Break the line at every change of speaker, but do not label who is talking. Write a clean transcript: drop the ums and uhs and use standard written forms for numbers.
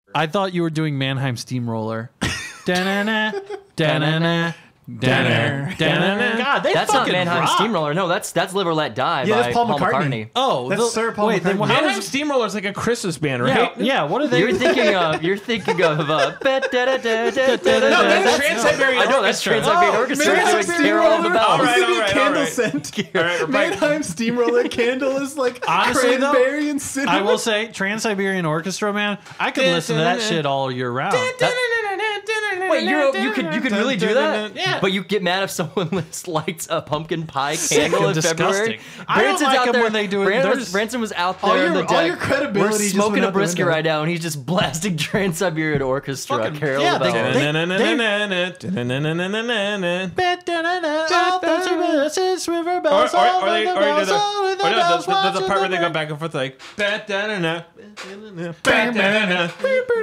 I thought you were doing Mannheim Steamroller. Da-na-na, da-na-na. God, they
that's not
fucking
Mannheim
rock.
Steamroller. No, that's Live or Let Die
Yeah,
by
that's Paul
Paul
McCartney.
McCartney.
Oh,
That's Sir Paul
wait, then
McCartney.
how
Mannheim
does...
Steamroller is like a Christmas band, right?
Yeah, what are they...
You're thinking of
No, that's Trans-Siberian
I know that's
Orchestra.
Trans-Siberian Orchestra
Mannheim
doing Carol of the
Steamroller.
Bells.
All right,
Give me
all
a
right,
candle
all right.
scent.
All right, we're back.
Mannheim Steamroller candle is like
Honestly, though,
cranberry and cinnamon.
I will say, Trans-Siberian Orchestra, man, I could listen to that shit all year round.
Wait, you could really do that?
Yeah.
But you get mad if someone lights a pumpkin pie candle in
Disgusting.
February.
I don't
Branson's
like
out
them
there.
when they do it.
Branson was out
All
there in
your-
the deck.
all your credibility
We're
just
smoking
went
a
out the
brisket
window.
right now, and he's just blasting Trans-Siberian Orchestra,
Fucking-
Carol
yeah,
of the Bells.
There's a part where they go back and forth like.